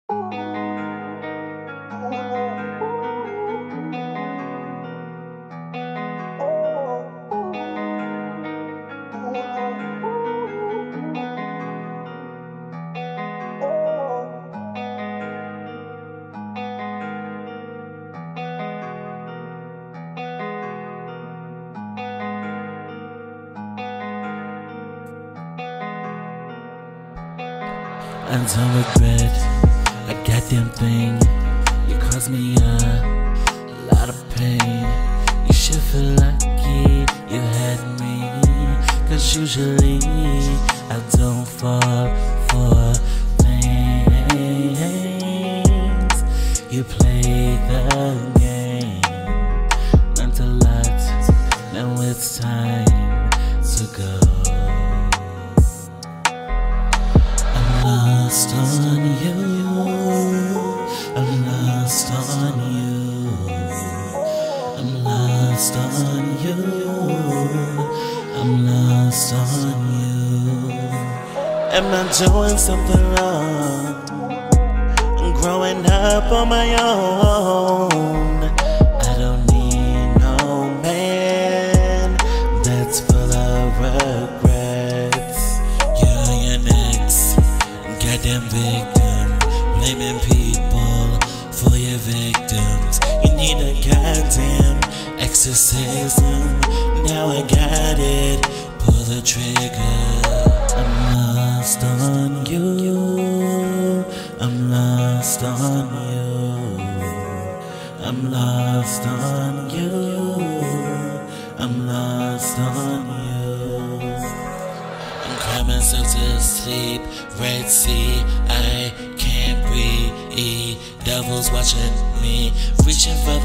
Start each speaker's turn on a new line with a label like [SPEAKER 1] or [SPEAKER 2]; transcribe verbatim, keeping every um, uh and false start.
[SPEAKER 1] I don't regret a goddamn thing. You caused me a lot of pain. You should feel lucky you had me, cause usually I don't fall for things. You play the game, learned a lot, now it's time to go. Lost on you, I'm lost on you, I'm lost on you, I'm lost on you. Am I doing something wrong? I'm growing up on my own. I don't need no man that's full of regrets. You're your next goddamn victim, blaming people for your victims. You need a goddamn exorcism. Now I got it, pull the trigger. I'm lost on you, I'm lost on you, I'm lost on you, I'm lost on you. I'm crying myself to sleep, Red Sea, I can't breathe. Devils watching me, reaching for